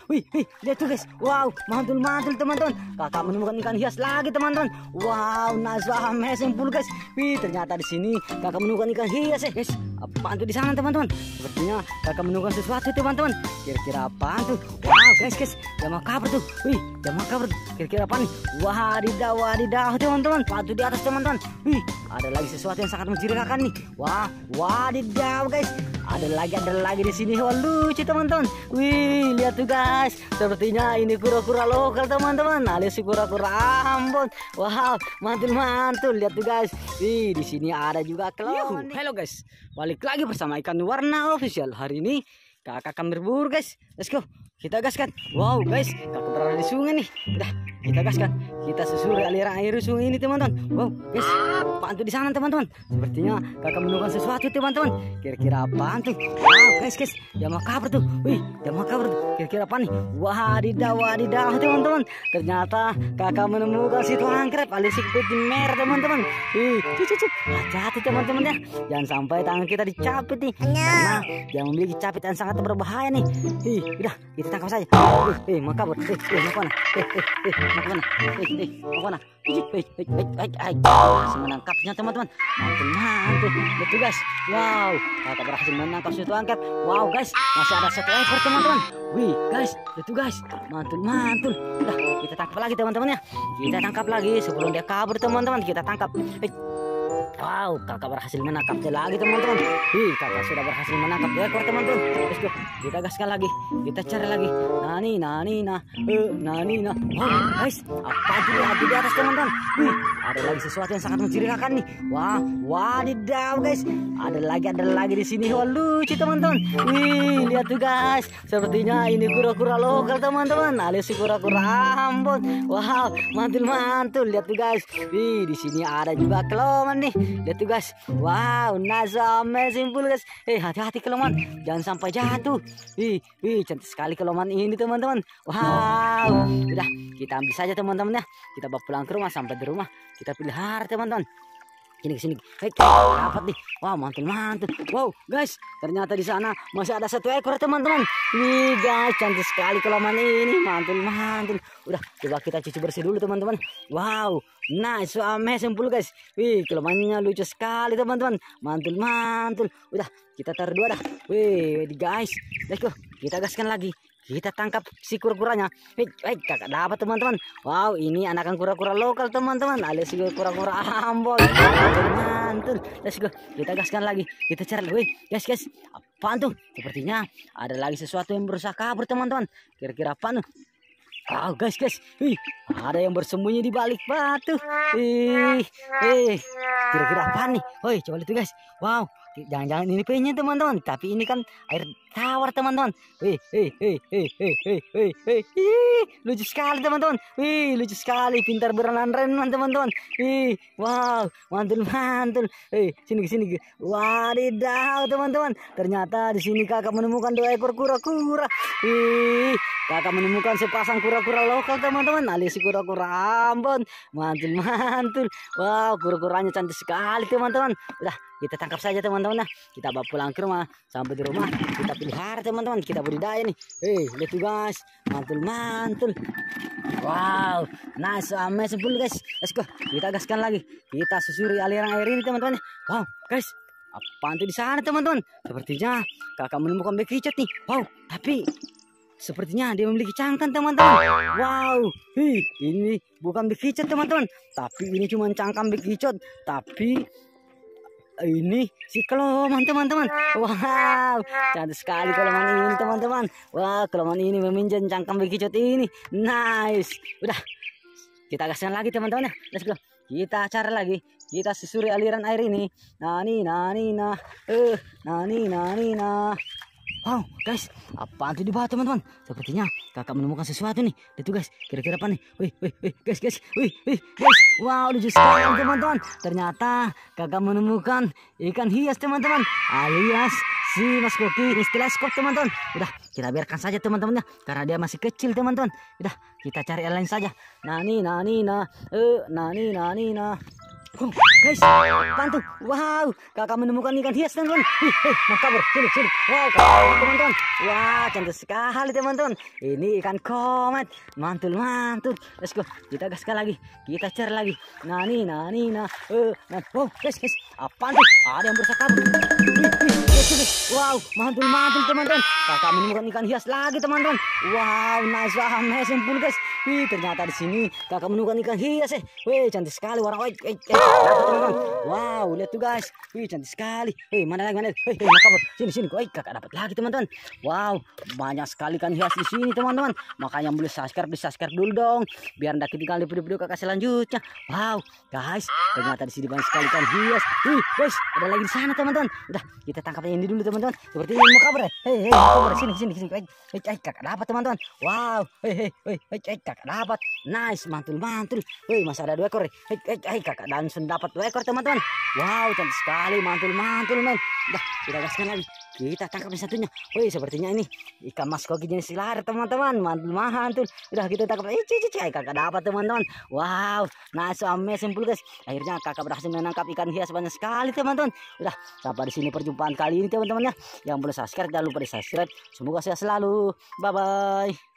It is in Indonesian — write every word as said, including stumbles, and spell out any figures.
Wih, wih, lihat tuh guys. Wow, mantul-mantul teman-teman. Kakak menemukan ikan hias lagi teman-teman. Wow, nice amazing full guys. Wih, ternyata di sini kakak menemukan ikan hias ya guys. Apaan tuh di sana teman-teman? Sepertinya kakak menemukan sesuatu teman-teman. Kira-kira apaan tuh? Wow guys guys, jama kabar tuh. Wih, jama kabar tuh. Kira-kira apa nih? Wadidaw, wadidaw teman-teman. Patu di atas teman-teman. Wih, ada lagi sesuatu yang sangat mencurigakan nih. Wah, wadidaw guys. Ada lagi, ada lagi di sini. Wah, lucu teman-teman. Wih, lihat tuh guys. Sepertinya ini kura-kura lokal teman-teman. Alias kura-kura Ambon. Wow, mantul-mantul. Lihat tuh guys. Wih, di sini ada juga kelon. Halo guys, balik lagi bersama Ikan Warna Official. Hari ini kakak akan berburu guys. Let's go. Kita gaskan. Wow guys, kakak berada di sungai nih. Udah, kita gaskan. Kita susuri aliran air sungai ini teman-teman. Wow guys, apaan tuh di sana teman-teman? Sepertinya kakak menemukan sesuatu teman-teman. Kira-kira apaan tuh? Wow guys guys, jama kabar tuh. Wih, jama kabar tuh. Kira-kira apa nih? Wadidaw, wadidaw teman-teman. Ternyata kakak menemukan situ angkrep alias kepiting merah teman-teman. Wih, cucuk, hati-hati teman-teman ya. Jangan sampai tangan kita dicapit nih. Karena dia memiliki capit yang sangat berbahaya nih. Ih, udah kita tangkap saja. Eh, eh, mau kabur. Eh, eh, mau kemana? Eh, eh, eh, mau kemana? Eh, eh, mau kemana? Eh, eh, eh, eh, eh, masih menangkapnya teman-teman. Mantul, mantul. Betul guys. Wow, kakak berhasil menangkap satu angkat. Wow guys, masih ada satu ekor teman-teman. Wih guys, betul guys. Mantul, mantul. Udah, kita tangkap lagi teman-teman ya. Kita tangkap lagi sebelum dia kabur teman-teman. Kita tangkap. Eh, wow, kakak berhasil menangkapnya lagi teman-teman. Wih, kakak sudah berhasil menangkap ekor teman-teman. Let's go. Kita gaskan lagi. Kita cari lagi. Nani, nani, nah, uh, nani, nah. Wow, guys, apa itu di, di atas teman-teman? Wih, ada lagi sesuatu yang sangat mencurigakan nih. Wah, wadidaw guys. Ada lagi, ada lagi di sini. Wah, lucu teman-teman. Wih, lihat tuh guys. Sepertinya ini kura-kura lokal teman-teman. Alias kura-kura Ambon. Wow, mantul-mantul. Lihat tuh guys. Wih, di sini ada juga keloman nih. Lihat tuh guys. Wow, nice amazing full guys. Eh, hati-hati keloman, jangan sampai jatuh. Wih, wih, cantik sekali keloman ini teman-teman. Wow, udah kita ambil saja teman-teman ya. Kita bawa pulang ke rumah. Sampai di rumah kita pelihara teman-teman. Sini sini. Hei, dapat nih. Wow, mantul-mantul. Wow, guys, ternyata di sana masih ada satu ekor teman-teman. Nih guys, cantik sekali keloman ini. Mantul-mantul. Udah, coba kita cuci bersih dulu teman-teman. Wow, nice, amazing full guys. Wih, kelomannya lucu sekali teman-teman. Mantul-mantul. Udah, kita taruh dua dah. Wih, guys, let's go. Kita gaskan lagi. Kita tangkap si kura-kuranya. Hei, hei, kakak dapat teman-teman. Wow, ini anakan kura-kura lokal teman-teman. Alias kura-kura Ambon. Mantul. Let's go. Kita gaskan lagi. Kita cari. Wih, guys, guys. Apaan tuh? Sepertinya ada lagi sesuatu yang berusaha kabur teman-teman. Kira-kira apa tuh? Wow guys guys, wih, ada yang bersembunyi di balik batu. Ih, ih, kira-kira apa nih? Woi, coba lihat guys. Wow, jangan-jangan ini penyen teman-teman, tapi ini kan air tawar teman-teman. Wih, wih, wih, wih, wih, wih, wih, wih, wih, lucu sekali teman-teman. Wih, lucu sekali, pintar berenang-renang teman-teman. Wih, wow, mantul-mantul. Wih, sini sini. Wadidaw teman-teman. Ternyata di sini kakak menemukan dua ekor kura-kura. Wih, kakak menemukan sepasang kura-kura lokal teman-teman, alias kura-kura Ambon. Mantul-mantul. Wow, kura-kuranya cantik sekali teman-teman. Udah, kita tangkap saja teman-teman. Nah, kita bawa pulang ke rumah. Sampai di rumah kita pelihara teman-teman. Kita budidaya nih. Hei, lihat tuh guys. Mantul-mantul. Wow, nice, amazing full guys. Let's go. Kita gaskan lagi. Kita susuri aliran air ini teman-teman. Wow, guys. Apaan tuh di sana teman-teman? Sepertinya kakak menemukan bekicot nih. Wow, tapi sepertinya dia memiliki cangkang teman-teman. Wow, hi, ini bukan bekicot teman-teman, tapi ini cuma cangkang bekicot. Tapi ini si keloman teman-teman. Wow, cantik sekali keloman ini teman-teman. Wah, keloman ini meminjam cangkang bekicot ini. Nice. Udah, kita gaskan lagi teman-teman ya. Let's go. Kita cari lagi. Kita susuri aliran air ini. Nani nani nah. Eh, nani nani nah. Wow guys, apa itu di bawah teman-teman? Sepertinya kakak menemukan sesuatu nih. Itu guys, kira-kira apa nih? Wih, wih, wih, guys, guys, wih, wih, guys. Wow, lucu sekali teman-teman. Ternyata kakak menemukan ikan hias teman-teman, alias si Mas Koki ini teleskop teman-teman. Udah, kita biarkan saja teman-teman ya, karena dia masih kecil teman-teman. Udah, kita cari yang lain saja. Nani, nani, nah, eh, nani, nani, nah. Oh, guys, bantu. Wow, kakak menemukan ikan hias teman-teman. Ih, eh, mau kabur. Sini, sini. Wow, kabur, teman-teman. Wah, cantik sekali teman-teman. Ini ikan komet. Mantul, mantul. Let's go. Kita gaskan lagi. Kita cari lagi. Nah, nih, nah, nih, nah. Eh, nah. Oh, guys, guys. Apaan tuh? Ada yang berusaha kabur. Ih, ih, guys, guys. Wow, mantul, mantul teman-teman. Kakak menemukan ikan hias lagi teman-teman. Wow, nice, wah, amazing full guys. Wih, ternyata di sini kakak menemukan ikan hias eh. Wih, cantik sekali warna white. Eh, eh, dapat teman-teman. Wow, lihat tuh guys. Wih, cantik sekali. Hei, mana lagi, mana lagi? Hei, hei, mau kabur. Sini, sini. Wih, kakak dapat lagi teman-teman. Wow, banyak sekali ikan hias di sini teman-teman. Makanya boleh subscribe, di subscribe dulu dong. Biar tidak ketinggalan di video-video kakak selanjutnya. Wow, guys, ternyata di sini banyak sekali ikan hias. Wih, guys, ada lagi di sana teman-teman. Udah, kita tangkap yang ini dulu teman-teman. Seperti ini mau kabur ya. Hei, hei, mau kabur. Sini, sini, sini. Hei, hei, kakak dapat teman-teman. Wow, hei, hei, hei, hei, kakak dapat. Nice, mantul, mantul. Wih, masih ada dua ekor. Hei, hei, hei, kakak langsung dapat dua ekor teman-teman. Wow, cantik sekali, mantul, mantul, men. Dah, kita gaskan lagi. Kita tangkap yang satunya. Wih, sepertinya ini ikan mas koki jenis lar teman-teman. Mantul, mantul. Udah kita tangkap. Eh, cici, cici, kakak dapat teman-teman. Wow, nice, amazing full guys. Akhirnya kakak berhasil menangkap ikan hias banyak sekali teman-teman. Udah, sampai di sini perjumpaan kali ini teman-teman ya. Yang belum subscribe jangan lupa di subscribe. Semoga sehat selalu. Bye bye.